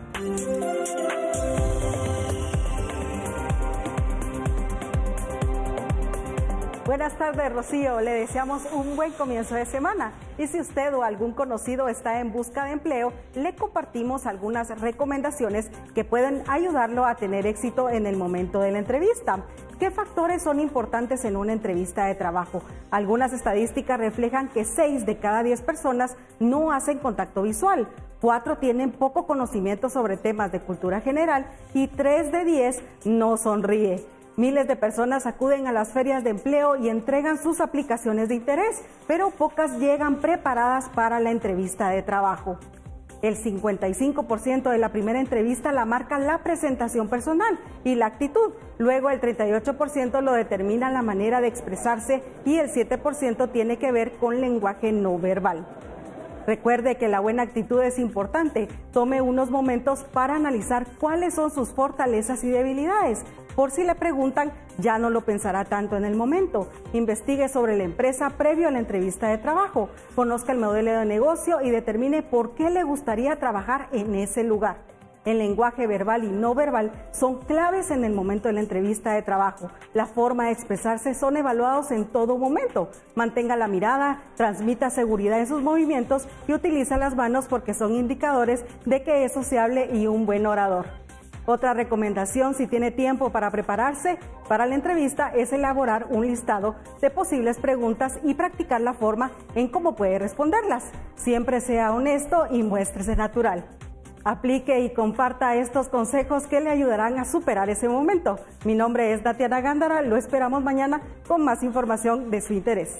Buenas tardes, Rocío. Le deseamos un buen comienzo de semana. Y si usted o algún conocido está en busca de empleo, le compartimos algunas recomendaciones que pueden ayudarlo a tener éxito en el momento de la entrevista. ¿Qué factores son importantes en una entrevista de trabajo? Algunas estadísticas reflejan que 6 de cada 10 personas no hacen contacto visual, 4 tienen poco conocimiento sobre temas de cultura general y 3 de 10 no sonríe. Miles de personas acuden a las ferias de empleo y entregan sus aplicaciones de interés, pero pocas llegan preparadas para la entrevista de trabajo. El 55% de la primera entrevista la marca la presentación personal y la actitud. Luego el 38% lo determina la manera de expresarse y el 7% tiene que ver con lenguaje no verbal. Recuerde que la buena actitud es importante. Tome unos momentos para analizar cuáles son sus fortalezas y debilidades. Por si le preguntan, ya no lo pensará tanto en el momento. Investigue sobre la empresa previo a la entrevista de trabajo. Conozca el modelo de negocio y determine por qué le gustaría trabajar en ese lugar. El lenguaje verbal y no verbal son claves en el momento de la entrevista de trabajo. La forma de expresarse son evaluados en todo momento. Mantenga la mirada, transmita seguridad en sus movimientos y utiliza las manos porque son indicadores de que es sociable y un buen orador. Otra recomendación, si tiene tiempo para prepararse para la entrevista, es elaborar un listado de posibles preguntas y practicar la forma en cómo puede responderlas. Siempre sea honesto y muéstrese natural. Aplique y comparta estos consejos que le ayudarán a superar ese momento. Mi nombre es Natiana Gándara, lo esperamos mañana con más información de su interés.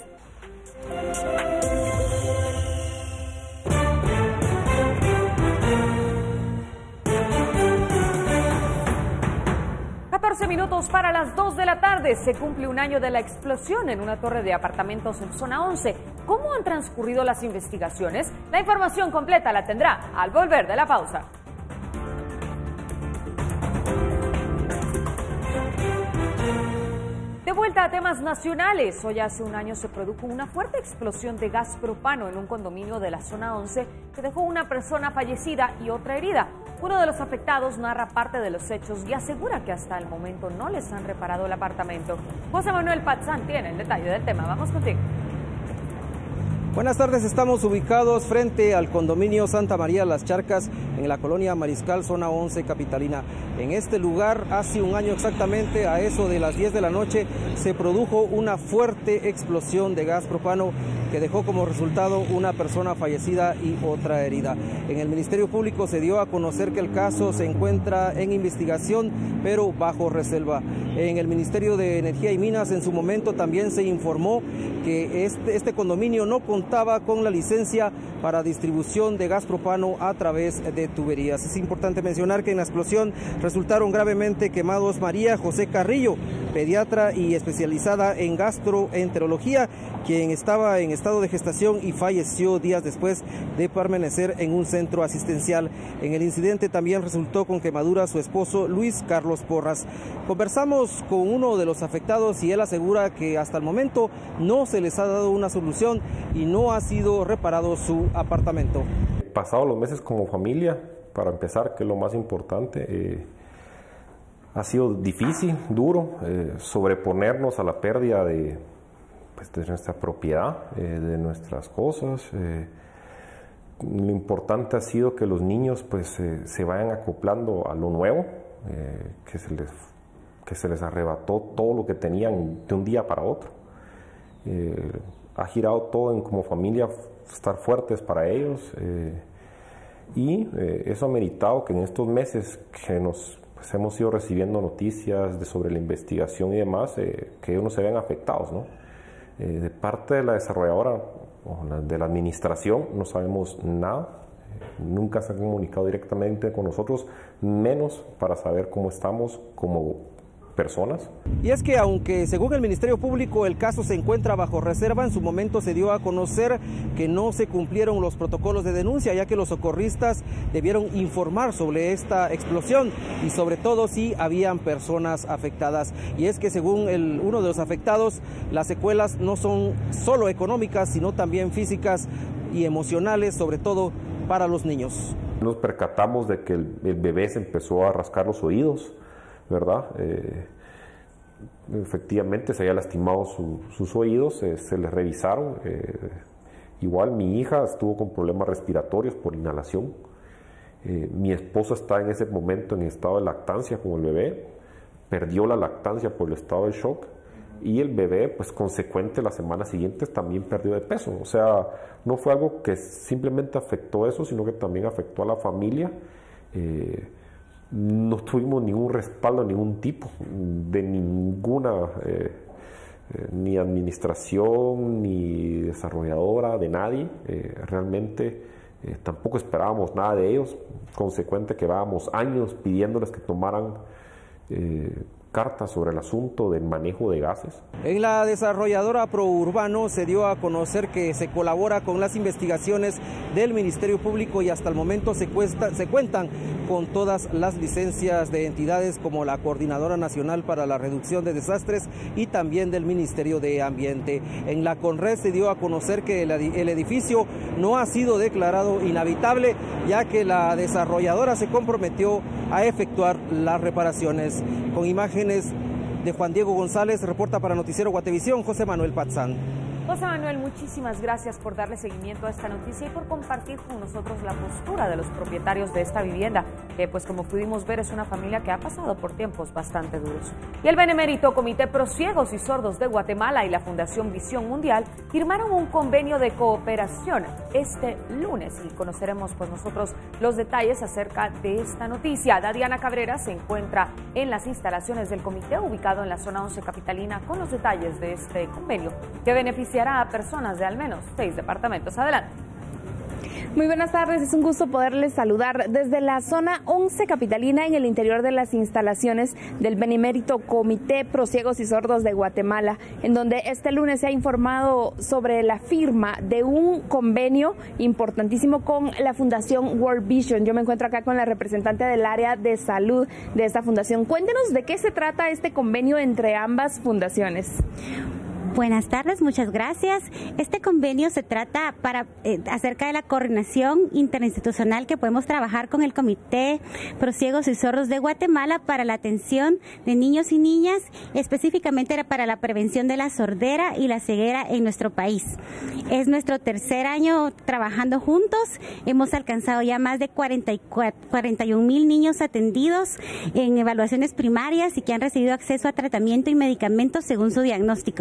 14 minutos para las 2 de la tarde. Se cumple un año de la explosión en una torre de apartamentos en zona 11. ¿Cómo han transcurrido las investigaciones? La información completa la tendrá al volver de la pausa. De vuelta a temas nacionales. Hoy hace un año se produjo una fuerte explosión de gas propano en un condominio de la zona 11 que dejó una persona fallecida y otra herida. Uno de los afectados narra parte de los hechos y asegura que hasta el momento no les han reparado el apartamento. José Manuel Patzán tiene el detalle del tema. Vamos contigo. Buenas tardes, estamos ubicados frente al condominio Santa María Las Charcas en la colonia Mariscal, zona 11 capitalina. En este lugar, hace un año exactamente, a eso de las 10 de la noche, se produjo una fuerte explosión de gas propano que dejó como resultado una persona fallecida y otra herida. En el Ministerio Público se dio a conocer que el caso se encuentra en investigación, pero bajo reserva. En el Ministerio de Energía y Minas en su momento también se informó que este condominio no contaba con la licencia para distribución de gas propano a través de tuberías. Es importante mencionar que en la explosión resultaron gravemente quemados María José Carrillo, pediatra y especializada en gastroenterología, quien estaba en estado de gestación y falleció días después de permanecer en un centro asistencial. En el incidente también resultó con quemaduras su esposo Luis Carlos Porras. Conversamos con uno de los afectados y él asegura que hasta el momento no se les ha dado una solución y no ha sido reparado su apartamento. Pasados los meses como familia, para empezar, que es lo más importante, ha sido difícil, duro, sobreponernos a la pérdida de nuestra propiedad, de nuestras cosas. Lo importante ha sido que los niños se vayan acoplando a lo nuevo, que se les arrebató todo lo que tenían de un día para otro. Ha girado todo como familia, estar fuertes para ellos, y eso ha meritado que en estos meses que hemos ido recibiendo noticias sobre la investigación y demás, que ellos no se vean afectados, ¿no? De parte de la desarrolladora o de la administración no sabemos nada, nunca se han comunicado directamente con nosotros, menos para saber cómo estamos como personas. Y es que aunque según el Ministerio Público el caso se encuentra bajo reserva, en su momento se dio a conocer que no se cumplieron los protocolos de denuncia, ya que los socorristas debieron informar sobre esta explosión y sobre todo si habían personas afectadas. Y es que según uno de los afectados, las secuelas no son solo económicas, sino también físicas y emocionales, sobre todo para los niños. Nos percatamos de que el bebé se empezó a rascar los oídos, ¿verdad? Efectivamente se había lastimado sus oídos, se les revisaron. Igual mi hija estuvo con problemas respiratorios por inhalación. Mi esposa está en ese momento en estado de lactancia con el bebé, perdió la lactancia por el estado de shock, y el bebé, pues consecuente, las semanas siguientes también perdió de peso. O sea, no fue algo que simplemente afectó eso, sino que también afectó a la familia. No tuvimos ningún respaldo, ningún tipo, de ninguna, ni administración, ni desarrolladora, de nadie. Realmente tampoco esperábamos nada de ellos, consecuente que llevábamos años pidiéndoles que tomaran cartas sobre el asunto del manejo de gases. En la desarrolladora ProUrbano se dio a conocer que se colabora con las investigaciones del Ministerio Público y hasta el momento se cuentan con todas las licencias de entidades como la Coordinadora Nacional para la Reducción de Desastres y también del Ministerio de Ambiente. En la CONRED se dio a conocer que el edificio no ha sido declarado inhabitable, ya que la desarrolladora se comprometió a efectuar las reparaciones. Con imágenes de Juan Diego González, reporta para Noticiero Guatevisión, José Manuel Patzán. José Manuel, muchísimas gracias por darle seguimiento a esta noticia y por compartir con nosotros la postura de los propietarios de esta vivienda, que pues como pudimos ver es una familia que ha pasado por tiempos bastante duros. Y el Benemérito Comité Pro Ciegos y Sordos de Guatemala y la Fundación Visión Mundial firmaron un convenio de cooperación este lunes y conoceremos pues nosotros los detalles acerca de esta noticia. Dadiana Cabrera se encuentra en las instalaciones del comité ubicado en la zona 11 capitalina con los detalles de este convenio que beneficia a personas de al menos 6 departamentos. Adelante. Muy buenas tardes, es un gusto poderles saludar desde la zona 11 capitalina en el interior de las instalaciones del Benemérito Comité Pro Ciegos y Sordos de Guatemala, en donde este lunes se ha informado sobre la firma de un convenio importantísimo con la Fundación World Vision. Yo me encuentro acá con la representante del área de salud de esta fundación. Cuéntenos de qué se trata este convenio entre ambas fundaciones. Buenas tardes, muchas gracias. Este convenio se trata acerca de la coordinación interinstitucional que podemos trabajar con el Comité Pro Ciegos y Sordos de Guatemala para la atención de niños y niñas, específicamente para la prevención de la sordera y la ceguera en nuestro país. Es nuestro tercer año trabajando juntos. Hemos alcanzado ya más de 41,000 niños atendidos en evaluaciones primarias y que han recibido acceso a tratamiento y medicamentos según su diagnóstico.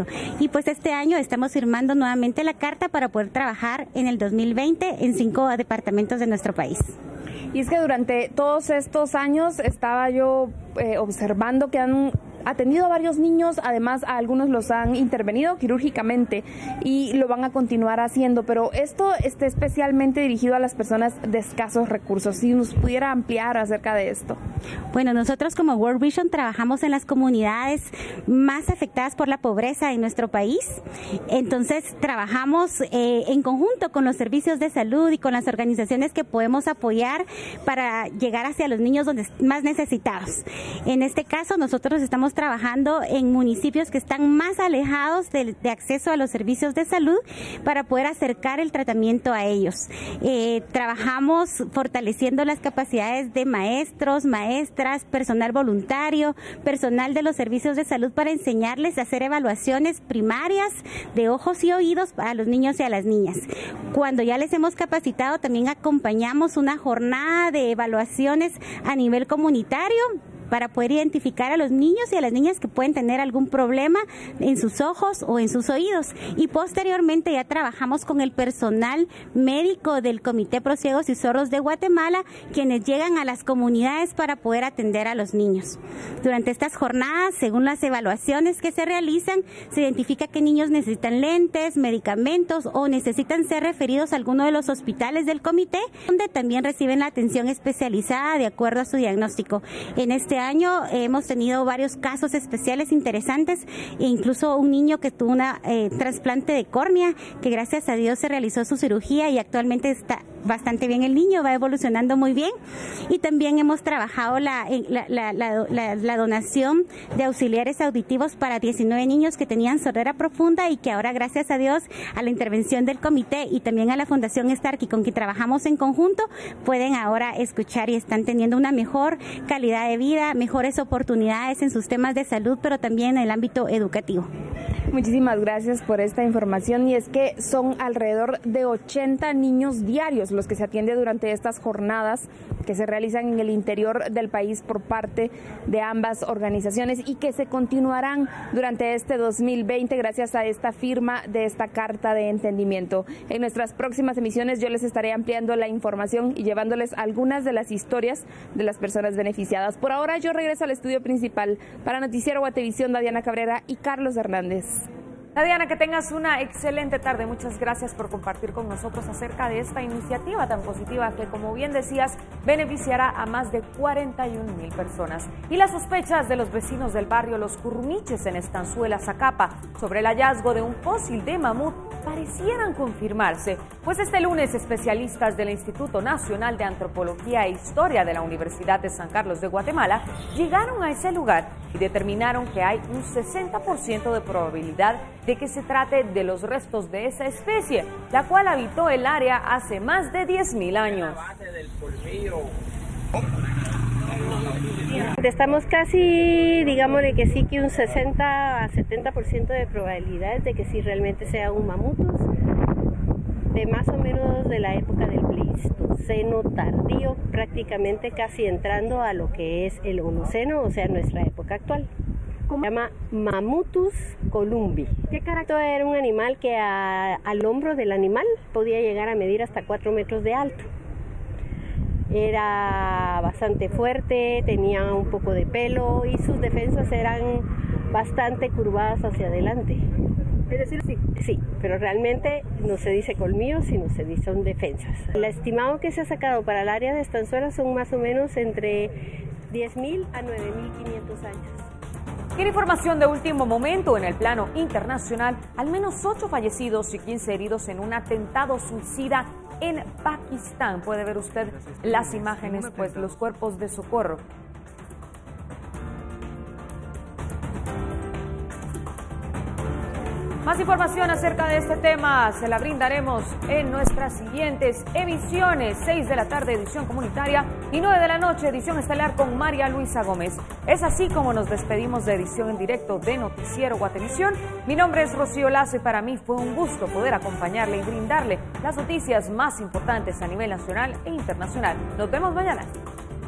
y pues este año estamos firmando nuevamente la carta para poder trabajar en el 2020 en 5 departamentos de nuestro país. Y es que durante todos estos años estaba yo observando que han atendido a varios niños, además a algunos los han intervenido quirúrgicamente y lo van a continuar haciendo, pero esto está especialmente dirigido a las personas de escasos recursos. Si nos pudiera ampliar acerca de esto. Bueno, nosotros como World Vision trabajamos en las comunidades más afectadas por la pobreza en nuestro país, entonces trabajamos en conjunto con los servicios de salud y con las organizaciones que podemos apoyar para llegar hacia los niños donde más necesitados. En este caso nosotros estamos trabajando en municipios que están más alejados de acceso a los servicios de salud para poder acercar el tratamiento a ellos. Trabajamos fortaleciendo las capacidades de maestros, maestras, personal voluntario, personal de los servicios de salud para enseñarles a hacer evaluaciones primarias de ojos y oídos a los niños y a las niñas. Cuando ya les hemos capacitado, también acompañamos una jornada de evaluaciones a nivel comunitario para poder identificar a los niños y a las niñas que pueden tener algún problema en sus ojos o en sus oídos. Y posteriormente ya trabajamos con el personal médico del Comité Pro Ciegos y Sordos de Guatemala, quienes llegan a las comunidades para poder atender a los niños. Durante estas jornadas, según las evaluaciones que se realizan, se identifica que niños necesitan lentes, medicamentos o necesitan ser referidos a alguno de los hospitales del comité, donde también reciben la atención especializada de acuerdo a su diagnóstico. En este año hemos tenido varios casos especiales interesantes e incluso un niño que tuvo una trasplante de córnea, que gracias a Dios se realizó su cirugía y actualmente está bastante bien el niño, va evolucionando muy bien. Y también hemos trabajado la donación de auxiliares auditivos para 19 niños que tenían sordera profunda y que ahora, gracias a Dios, a la intervención del comité y también a la Fundación Starkey, con quien trabajamos en conjunto, pueden ahora escuchar y están teniendo una mejor calidad de vida, mejores oportunidades en sus temas de salud, pero también en el ámbito educativo. Muchísimas gracias por esta información, y es que son alrededor de 80 niños diarios los que se atienden durante estas jornadas que se realizan en el interior del país por parte de ambas organizaciones y que se continuarán durante este 2020 gracias a esta firma de esta carta de entendimiento. En nuestras próximas emisiones yo les estaré ampliando la información y llevándoles algunas de las historias de las personas beneficiadas. Por ahora yo regreso al estudio principal. Para Noticiero Guatevisión, Diana Cabrera y Carlos Hernández. Diana, que tengas una excelente tarde. Muchas gracias por compartir con nosotros acerca de esta iniciativa tan positiva que, como bien decías, beneficiará a más de 41,000 personas. Y las sospechas de los vecinos del barrio Los Currumiches en Estanzuela, Zacapa, sobre el hallazgo de un fósil de mamut parecieran confirmarse, pues este lunes especialistas del Instituto Nacional de Antropología e Historia de la Universidad de San Carlos de Guatemala llegaron a ese lugar y determinaron que hay un 60% de probabilidad de que se trate de los restos de esa especie, la cual habitó el área hace más de 10,000 años. Estamos casi, digámosle que sí, que un 60 a 70% de probabilidades de que sí realmente sea un mamutus, de más o menos de la época del Pleistoceno tardío, prácticamente casi entrando a lo que es el Holoceno, o sea, nuestra época actual. Se llama Mamutus columbi. ¿Qué carácter? Era un animal que al hombro del animal podía llegar a medir hasta 4 metros de alto. Era bastante fuerte, tenía un poco de pelo y sus defensas eran bastante curvadas hacia adelante. Es decir, sí. Sí, pero realmente no se dice colmillos, sino se dice son defensas. El estimado que se ha sacado para el área de Estanzuela son más o menos entre 10,000 a 9,500 años. En información de último momento, en el plano internacional, al menos 8 fallecidos y 15 heridos en un atentado suicida en Pakistán. Puede ver usted las imágenes, pues, los cuerpos de socorro. Más información acerca de este tema se la brindaremos en nuestras siguientes emisiones. 6 de la tarde, edición comunitaria, y 9 de la noche, edición estelar con María Luisa Gómez. Es así como nos despedimos de edición en directo de Noticiero Guatevisión. Mi nombre es Rocío Lazo y para mí fue un gusto poder acompañarle y brindarle las noticias más importantes a nivel nacional e internacional. Nos vemos mañana.